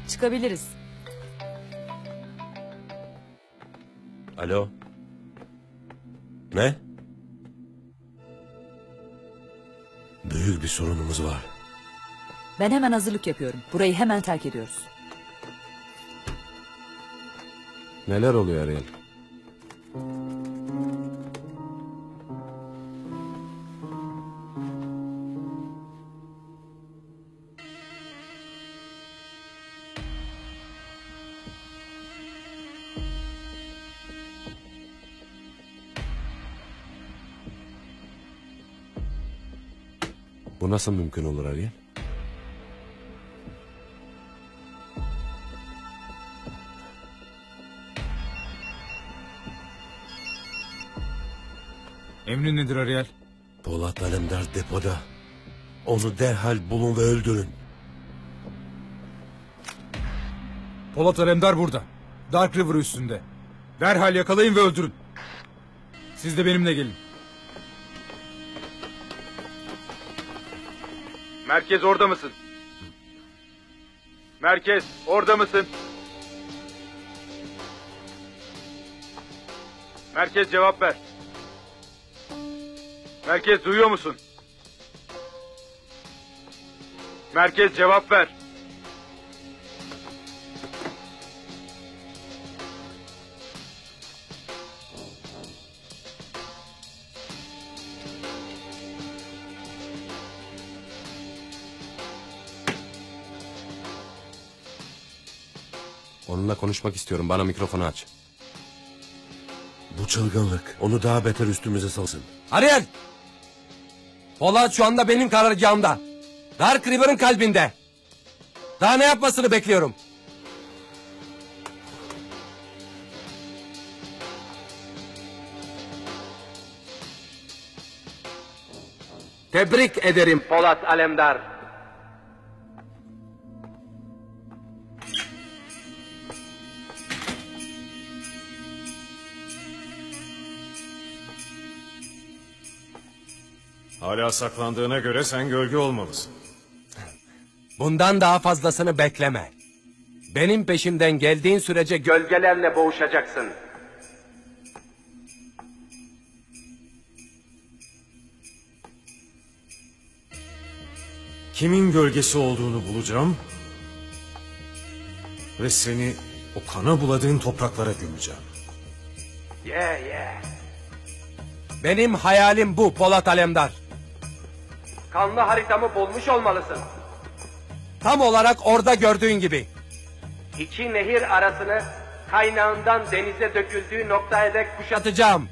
Çıkabiliriz. Alo. Ne? Büyük bir sorunumuz var. Ben hemen hazırlık yapıyorum. Burayı hemen terk ediyoruz. Neler oluyor Ariel? Bu nasıl mümkün olur Ariel? Emrin nedir Ariel? Polat Alemdar depoda. Onu derhal bulun ve öldürün. Polat Alemdar burada. Dark River üstünde. Derhal yakalayın ve öldürün. Siz de benimle gelin. Merkez orada mısın? Merkez orada mısın? Merkez cevap ver. Merkez duyuyor musun? Merkez cevap ver. Onunla konuşmak istiyorum. Bana mikrofonu aç. Bu çılgınlık onu daha beter üstümüze salsın. Ariel! Polat şu anda benim karargahımda. Dark River'ın kalbinde. Daha ne yapmasını bekliyorum? Tebrik ederim Polat Alemdar. Hala saklandığına göre sen gölge olmalısın. Bundan daha fazlasını bekleme. Benim peşimden geldiğin sürece gölgelerle boğuşacaksın. Kimin gölgesi olduğunu bulacağım ve seni o kana buladığın topraklara gömeceğim. Benim hayalim bu Polat Alemdar. Kanlı haritamı bulmuş olmalısın. Tam olarak orada gördüğün gibi. İki nehir arasını kaynağından denize döküldüğü noktaya dek kuşatacağım.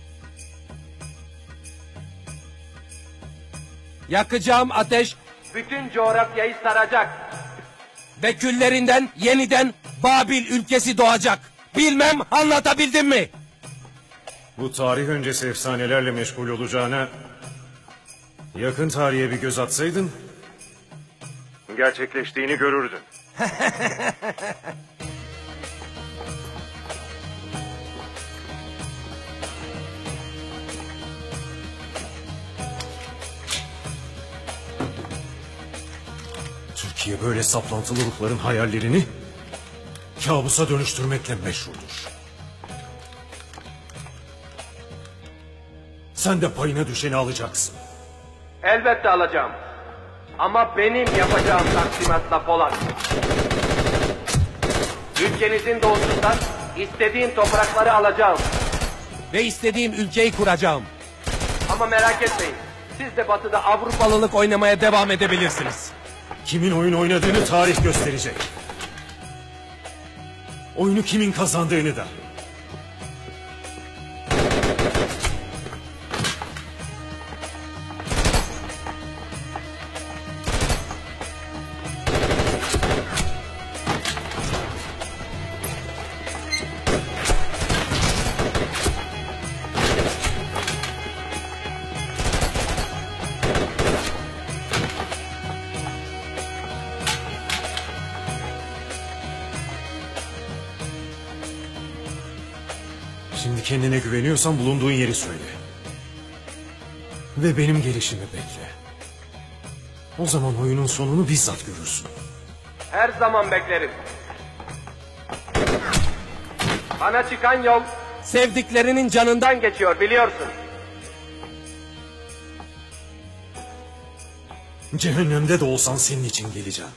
Yakacağım ateş bütün coğrafyayı saracak. Ve küllerinden yeniden Babil ülkesi doğacak. Bilmem anlatabildim mi? Bu tarih öncesi efsanelerle meşgul olacağına yakın tarihe bir göz atsaydın gerçekleştiğini görürdün. Türkiye böyle saplantılı ruhların hayallerini kabusa dönüştürmekle meşhurdur. Sen de payına düşeni alacaksın. Elbette alacağım. Ama benim yapacağım taksimatla Polat. Ülkenizin doğusundan istediğim toprakları alacağım. Ve istediğim ülkeyi kuracağım. Ama merak etmeyin. Siz de batıda Avrupalılık oynamaya devam edebilirsiniz. Kimin oyun oynadığını tarih gösterecek. Oyunu kimin kazandığını da. Şimdi kendine güveniyorsan bulunduğun yeri söyle. Ve benim gelişimi bekle. O zaman oyunun sonunu bizzat görürsün. Her zaman beklerim. Bana çıkan yol sevdiklerinin canından geçiyor biliyorsun. Cehennemde de olsan senin için geleceğim.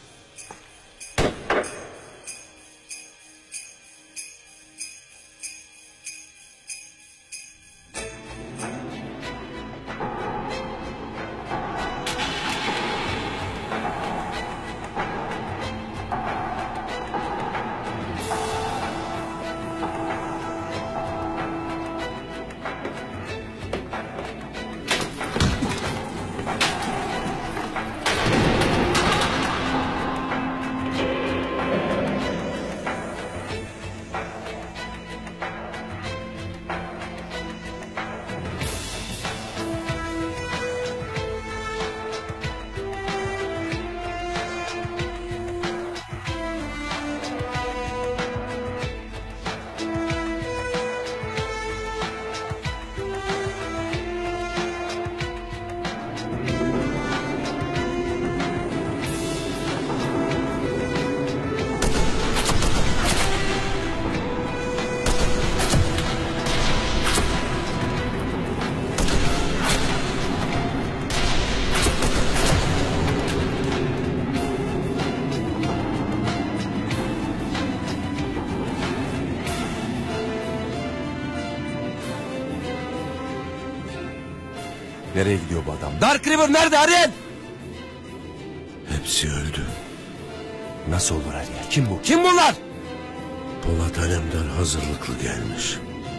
Nereye gidiyor bu adam? Dark River nerede Ariel? Hepsi öldü. Nasıl olur Ariel? Kim bu? Kim bunlar? Polat Alemdar hazırlıklı gelmiş.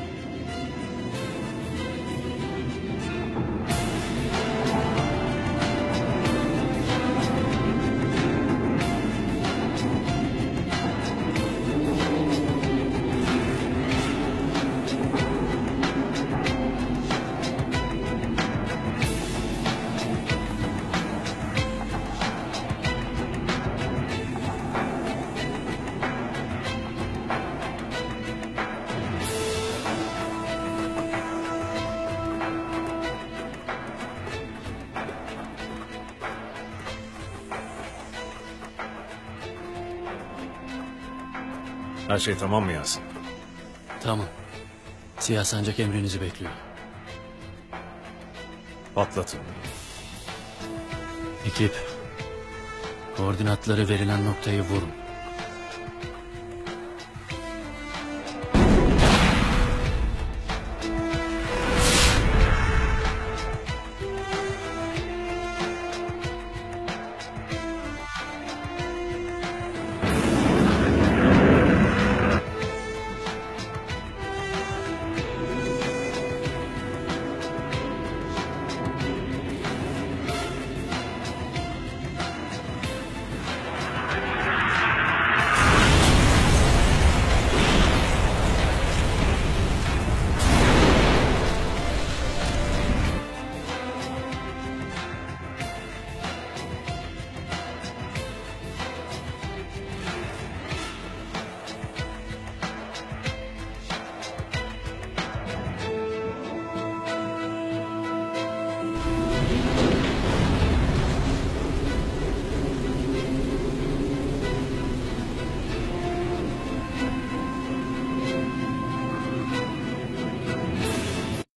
Her şey tamam mı Yasin? Tamam. Siyah sancak emrinizi bekliyor. Patlatın. Ekip, koordinatları verilen noktayı vurun.